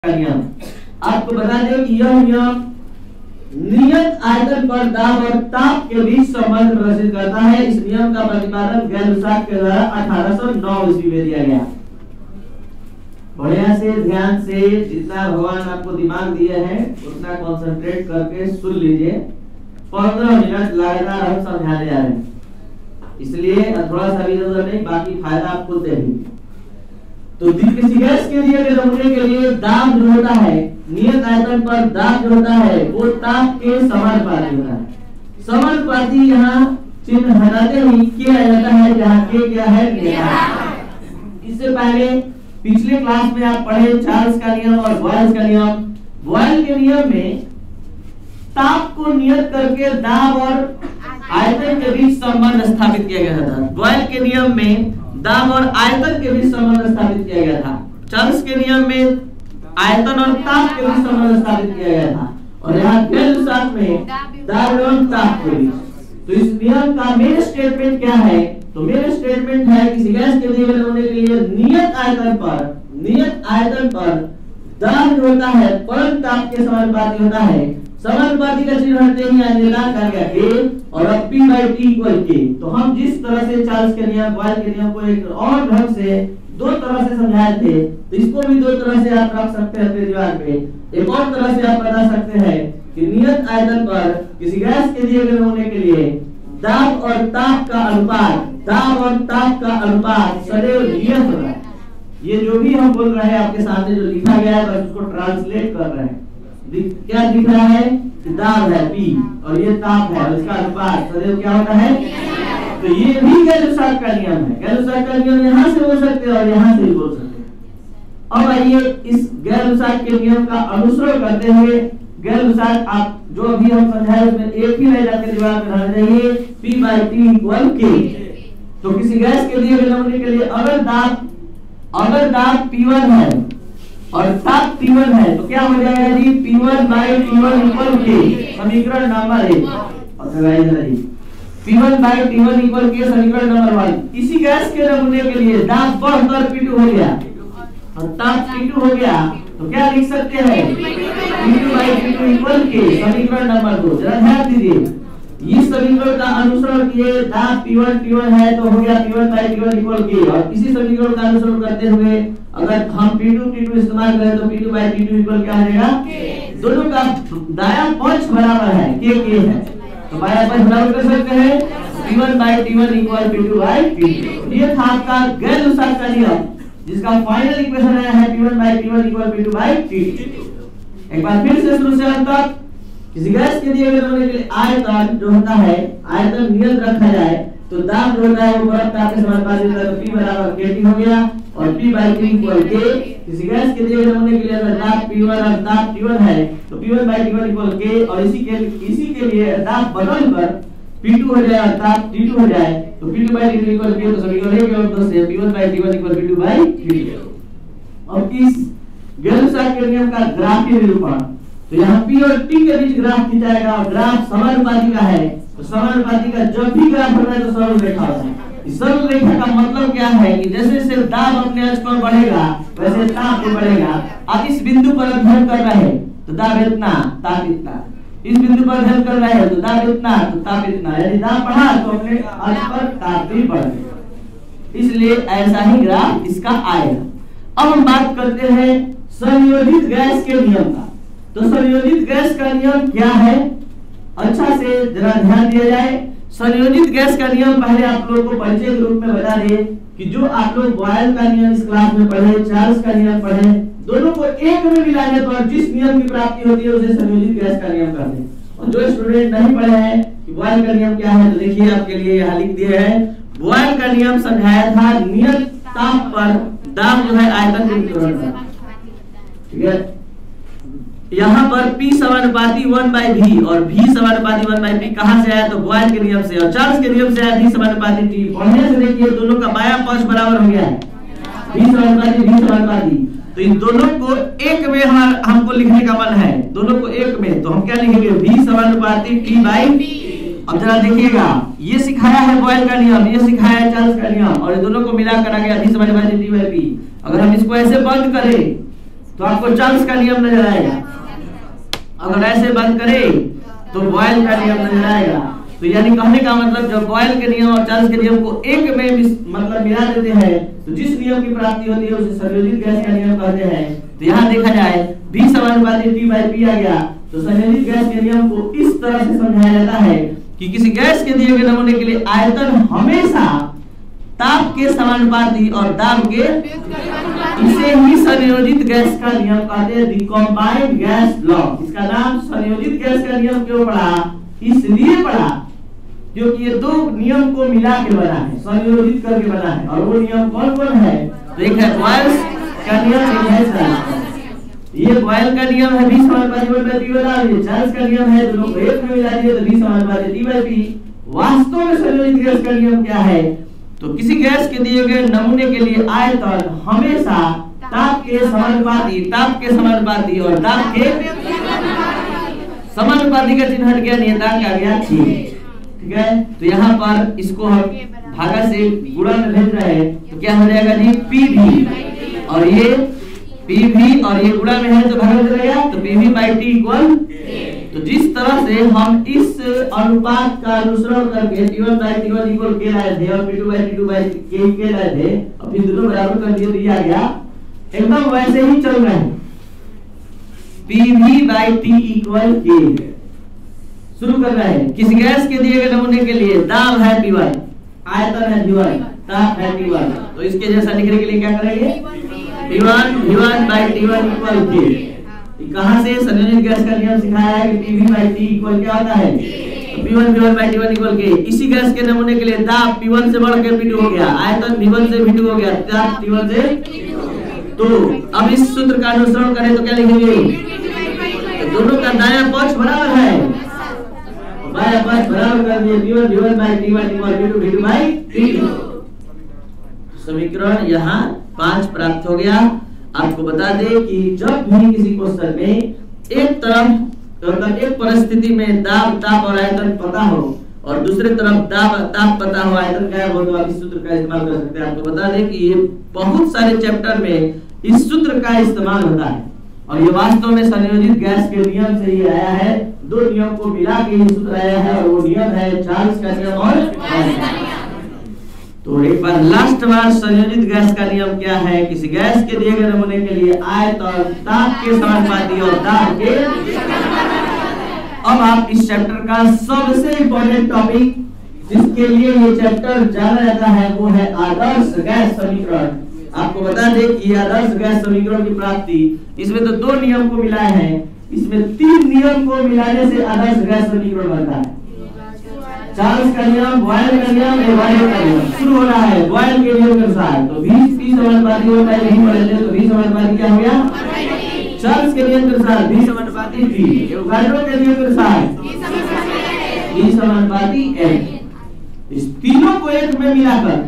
नियम आपको बता दें कि यह नियम नियत आयतन पर दाब और ताप के बीच संबंध प्रदर्शित करता है। इस नियम का प्रतिपादन गैल-लुसाक के द्वारा 1809 ईस्वी में दिया गया। बढ़िया से ध्यान से जितना भगवान आपको दिमाग दिया है उतना कंसंट्रेट करके सुन लीजिए। 15 मिनट लगातार हम समझाने जा रहे हैं, इसलिए थोड़ा सा भी जरूरत नहीं, बाकी फायदा आप खुद देंगे। तो किसी गैस के लिए नमूने के लिए दाब जो होता है, नियत आयतन पर दाब जो होता है वो ताप के समानुपाती होता है। समानुपाती यहाँ चिन्ह हटाते ही के आ जाता है, जहाँ के क्या है नियत। इससे पहले पिछले क्लास में आप पढ़े चार्ल्स का नियम और बॉयल्स का नियम। बॉयल के नियम में ताप को नियत करके दाब और आयतन के बीच संबंध स्थापित किया गया था। बॉयल के नियम में दाब और आयतन के बीच संबंध स्थापित किया गया था। चार्ल्स के नियम में आयतन और ताप के बीच संबंध स्थापित किया गया था, और यहाँ गैल-लुसाक में दाब एवं ताप के बीच। तो इस नियम का मेन स्टेटमेंट क्या है? तो मेन स्टेटमेंट है कि गैस के दिए गए नमूने के लिए नियत आयतन पर दाब जो होता है परम ताप के समानुपाती होता है। समानुपाती का चिन्ह हटते ही निर्धारण कर गया के और अब P/T = K। तो हम जिस तरह से चार्ल्स के नियम, बॉयल के नियम को एक और ढंग से दो तरह से समझाए थे, तो इसको भी दो तरह से आप रख सकते हैं अपने दिमाग पे। एक और तरह से आप बता सकते हैं कि नियत आयतन पर किसी गैस के दिए गए नमूने के लिए दाब और ताप का अनुपात सदैव नियत होता है। ये जो भी हम बोल रहे हैं आपके सामने जो लिखा गया है बस उसको ट्रांसलेट कर रहे हैं। क्या दिख रहा है? दाब है P और ये ताप है, इसका अनुपात सदैव क्या होता है? तो ये भी गैल-लुसाक का नियम है। गैल-लुसाक का नियम यहाँ से बोल सकते हैं और यहाँ से भी बोल सकते हैं। अब आइए इस गैल-लुसाक के नियम का अनुसरण करते हुए गैल-लुसाक आप जो अभी हम समझाए उसमें एक ही रह जाके दिमाग में रहना चाहिए, P/T = K। तो किसी गैस के दिए गए नमूने के लिए अगर दाब P1 है और ताप T1 है तो क्या हो जाएगा जी? P1/T1 = K। समीकरण नंबर 1। और लगाइए जी P1/T1 = K समीकरण नंबर 1। इसी गैस के नमूने के लिए दाब बढ़कर P2 हो गया और ताप T2 हो गया, तो क्या लिख सकते हैं? P2/T2 = K समीकरण नंबर 2। जरा ध्यान दीजिए, इस समीकरण का अनुसरण किए, दाब P1 T1 है तो हो गया P1/T1 = K। और इसी समीकरण का अनुसरण करते हुए अगर हम P2 T2 इस्तेमाल करें तो P2/T2 क्या आ जाएगा? दोनों का दायां पक्ष बराबर है, K है, तो बायां पक्ष बराबर कर सकते हैं P1/T1 = P2/T2। ये था आपका गैल-लुसाक का नियम जिसका फाइनल इक्वेशन आया है P1/T1 = P2/T2। एक बार फिर से शुरू से अंत तक किसी गैस के दिए गए नमूने के लिए आयतन जो होता है, आयतन नियत रखा जाए तो दाब जो होता है वो परम ताप के समानुपाती होता है। तो P = KT हो गया और P/T = K। किसी गैस के दिए गए नमूने के लिए अगर दाब P1 और ताप T1 है तो P1/T1 = K, और इसी के लिए दाब बदलकर P2 हो जाए और ताप T2 हो जाए तो P2/T2 = K। तो समीकरण 1 और 2 से P1/T1 = P2/T2। अब इस गैल-लुसाक के नियम का ग्राफीय निरूपण, तो यहाँ P और T के बीच ग्राफ खींचाएगा और ग्राफ समानुपाती का है, तो समानुपाती का जब भी ग्राफ होता है तो सरल रेखा होता है। इस सरल रेखा का मतलब क्या है कि जैसे जैसे दाब अपने अक्ष पर बढ़ेगा वैसे ताप भी बढ़ेगा। आप इस बिंदु पर अध्ययन कर रहे हैं तो दाब इतना, ताप इतना, इस बिंदु पर अध्ययन कर रहे हैं तो दाब इतना तो ताप इतना, यदि दाब बढ़ा तो अपने अक्ष पर ताप भी बढ़ेगा। इसलिए ऐसा ही ग्राफ इसका आएगा। अब हम बात करते हैं संयोजित गैस के नियम का। तो संयोजित गैस का नियम क्या है? अच्छा से जरा ध्यान दिया जाए। संयोजित गैस का नियम पहले आप लोगों को परिचय के रूप में बता दें कि जो आप लोग बॉयल का नियम इस क्लास में पढ़े, चार्ल्स का नियम पढ़े, दोनों को एक में मिलाने पर जिस नियम की प्राप्ति होती है उसे संयोजित गैस का नियम कहते हैं। और जो स्टूडेंट नहीं पढ़े हैं कि बॉयल का नियम क्या है तो देखिए आपके लिए यहाँ लिख दिए हैं। बॉयल का नियम समझाया था नियत ताप पर दाब जो है आयतन के वितरण का, ठीक है। यहाँ पर P समानुपाती 1/V और V समानुपाती 1/P कहाँ से आया? तो बॉयल के नियम से, और चार्ल्स के नियम से आया V समानुपाती T। पढ़ने से देखिए दोनों का बायां पक्ष बराबर हो गया है, V समानुपाती। तो इन दोनों को एक में हमको लिखने का मन है, दोनों को एक में, तो हम क्या लिखेंगे? V समानुपाती T/P। अब जरा देखिएगा, ये सिखाया है बॉयल का नियम, ये सिखाया है चार्ल्स का नियम, और ये दोनों को मिलाकर आ गया V समानुपाती T/P। अगर हम इसको ऐसे बंद करें तो आपको चार्ल्स का नियम नजर आएगा। अगर ऐसे बंद करे तो बॉयल का नियम नजर आएगा। तो यानी कहने का मतलब जब बॉयल के नियम और चार्ल्स के नियम को एक में मतलब मिला देते हैं तो जिस नियम की प्राप्ति होती है उसे संयोजित गैस का नियम कहते हैं। तो यहाँ देखा जाए V समानुपाती T/P आ गया। तो संयोजित गैस के नियम को इस तरह से समझाया जाता है कि किसी गैस के दिए गए नमूने के लिए आयतन हमेशा ताप के समानुपाती और दाब के, इसे ही संयोजित गैस का नियम कहते हैं, द कंबाइंड गैस लॉ। इसका नाम संयोजित गैस का नियम क्यों पड़ा? इसलिए पड़ा क्योंकि ये दो नियम को मिला के बना है, संयोजित करके बना है। और वो नियम कौन कौन है? तो एक है बॉयल्स का नियम, एक है चार्ल्स का। ये बॉयल का नियम है V समानुपाती 1/P वाला, और ये चार्ल्स का नियम है, दोनों को एक में मिला दिए तो V समानुपाती T/P। वास्तव में संयोजित गैस का नियम क्या है? तो किसी गैस के दिए गए नमूने के लिए आयतन हमेशा ताप के समानुपाती और दाब के समानुपाती का चिन्ह हट गया, नियतांक आ गया 6। ठीक है, तो यहाँ पर इसको हम भागा से गुणा में भेज रहे हैं तो क्या हो जाएगा जी? PV, और ये PV और ये गुणा में है तो भागा में चलेगा तो PV/T इक्वल। तो जिस तरह से हम इस अनुपात का अनुसरण करके T1/T1 इक्वल के लाए थे और P2/T2 के लाए थे और फिर दोनों बराबर कर दिए, दिया गया, एकदम वैसे ही चल रहे हैं। PV/T इक्वल के शुरू कर रहे हैं। किसी गैस के दिए गए नमूने के लिए दाब है P1, आयतन है V1, ताप है T1। तो इसके जैसा लिखने के लिए क्या करेंगे? V1/T1 इक्वल के। कहां से संयोजित गैस का नियम सिखाया है कि PV/T इक्वल क्या होता है? तो P1/T1 इक्वल के। इसी गैस के नमूने के लिए दाब P1 से बढ़ के P2 हो गया, आयतन V1 से V2 हो गया, ताप T1 से। तो अब इस सूत्र का अनुसरण करें तो क्या लिखेंगे? तो दोनों का दायां पक्ष बराबर है, बायां पक्ष बराबर कर दिए V1/T1 इक्वल V2/T2। समीकरण यहाँ 5 प्राप्त हो गया। आपको बता दें कि जब भी किसी क्वेश्चन में एक तरफ मतलब एक परिस्थिति में दाब, ताप और आयतन पता हो और दूसरे तरफ दाब, ताप पता हो, आयतन गायब हो, तो आप इस सूत्र का इस्तेमाल कर सकते हैं। आपको बता दें कि ये बहुत सारे चैप्टर में इस सूत्र का इस्तेमाल होता है और ये वास्तव में संयोजित गैस के नियम से ही आया है। दो नियम को मिला के ये सूत्र आया है और वो नियम है चार्ल्स का नियम और बॉयल का नियम। तो एक बार लास्ट बार संयोजित गैस का नियम क्या है? किसी गैस के दिए गए नमूने के लिए आयतन ताप के समानुपाती और दाब के। अब आप इस चैप्टर का सबसे इंपॉर्टेंट टॉपिक जिसके लिए ये चैप्टर जाना जाता है वो है आदर्श गैस समीकरण। आपको बता दें कि आदर्श गैस समीकरण की प्राप्ति, इसमें तो दो नियम को मिलाए हैं, इसमें 3 नियम को मिलाने से आदर्श गैस समीकरण बनता है। चार्ल्स का नियम, बॉयल का नियम, बॉयल का नियम शुरू हो रहा है बॉयल के नियम के अनुसार। तो V समानुपाती वो पहले ही पढ़े थे, तो V समानुपाती क्या हो गया? चार्ल्स के नियम के अनुसार V समानुपाती T, एवोगाड्रो के नियम के अनुसार V समानुपाती N। इस तीनों को एक में मिलाकर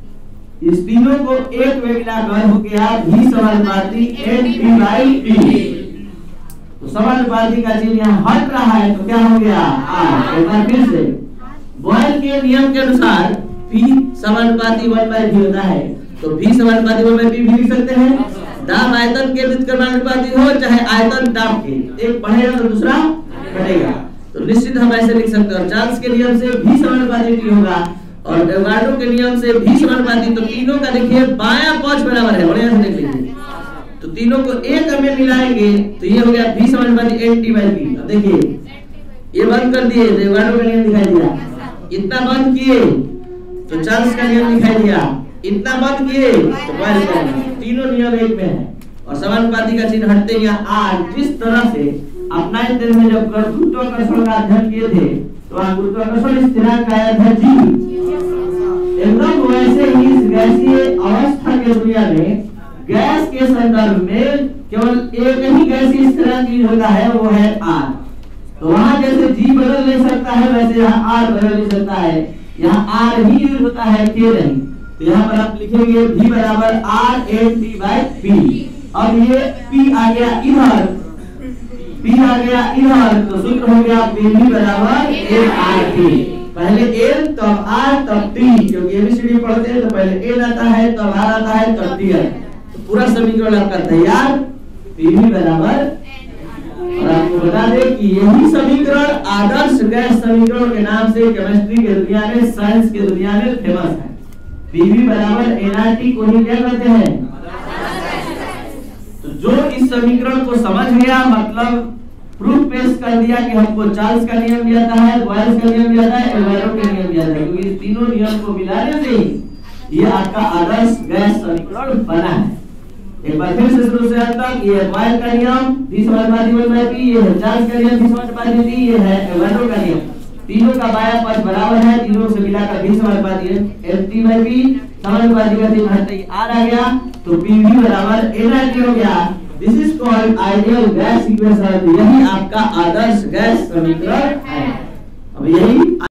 हो गया V समानुपाती NP/T। तो समानुपाती का चिन्ह यहाँ हट रहा है तो क्या हो गया? R। एक बार फिर से बॉयल के नियम के अनुसार P समानुपाती 1/V होता है, तो V समानुपाती 1/P भी लिख सकते हैं। दाब आयतन के व्युत्क्रमानुपाती हो चाहे आयतन दाब के, एक बढ़ेगा तो दूसरा घटेगा, तो निश्चित हम ऐसे लिख सकते हैं। चार्ल्स के नियम से V समानुपाती T होगा और एवोगाड्रो के नियम से V समानुपाती, तो तीनों का देखिए बायां पक्ष बराबर है, बढ़िया से देख लीजिए। तो तीनों को एक में मिलाएंगे तो ये हो गया V समानुपाती NT/P। अब देखिए ये बंद कर दिए तो एवोगाड्रो का नियम दिखाई दिया, इतना बंद किए तो चार्ल्स का नियम दिखाई दिया, इतना बंद किए तो बॉयल का नियम। तीनों नियम एक में है और समानुपाती का चिन्ह हटते ही R। जिस तरह से आप 9th में जब गुरुत्वाकर्षण का अध्ययन किए थे तो वहां गुरुत्वाकर्षण स्थिरांक आया था G। एकदम वैसे ही इस गैसीय अवस्था के दुनिया में गैस के संदर्भ में केवल एक ही गैसीय स्थिरांक यूज होता है, वो है R। तो वहां जैसे G बदल नहीं सकता है वैसे यहाँ R बदल नहीं सकता है, यहाँ R ही यूज होता है, K नहीं। तो यहाँ पर आप लिखेंगे V बराबर RNT/P। अब ये P आ गया इधर, तो सूत्र हो गया PV बराबर NRT। पहले N तब R तब T, क्योंकि ABCD पढ़ते हैं तो पहले N आता है तब R आता है तब T आता है। तो पूरा समीकरण आपका तैयार। पीवी बराबर, और आपको बता दें कि यही समीकरण आदर्श गैस समीकरण के नाम से केमिस्ट्री के दुनिया में, साइंस की दुनिया में फेमस है। पीवी बराबर nRT को ही क्या कहते हैं? तो जो इस समीकरण को समझ गया, मतलब प्रूफ पेश कर दिया कि हमको चार्ल्स का नियम भी आता है, बॉयल्स का नियम भी आता है, एवोगाड्रो का नियम भी आता है, क्योंकि इस तीनों नियम को मिलाने से ये आपका आदर्श गैस समीकरण बना है। एक बार फिर से शुरू से अंत तक, ये बॉयल का नियम d/d/p, ये है चार्ल्स का नियम d/dt, ये है एवोगाड्रो का नियम। तीनों का बाया पक्ष बराबर है, तीनों से मिलाकर d/dt समानुपाती आ गया, तो पीवी बराबर nRT हो गया। This is called ideal gas equation. यही आपका आदर्श गैस समीकरण है। अब यही